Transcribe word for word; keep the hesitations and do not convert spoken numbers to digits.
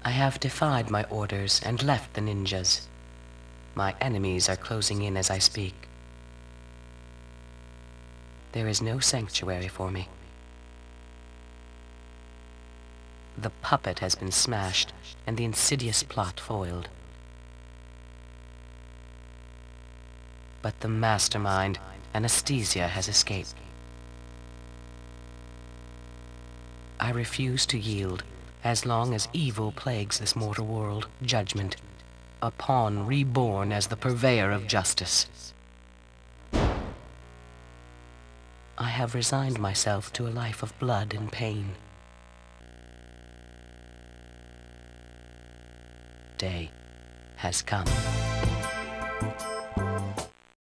I have defied my orders and left the ninjas. My enemies are closing in as I speak. There is no sanctuary for me. The puppet has been smashed and the insidious plot foiled. But the mastermind, Anesthesia, has escaped. I refuse to yield as long as evil plagues this mortal world. Judgment, a pawn reborn as the purveyor of justice. I have resigned myself to a life of blood and pain. Day has come.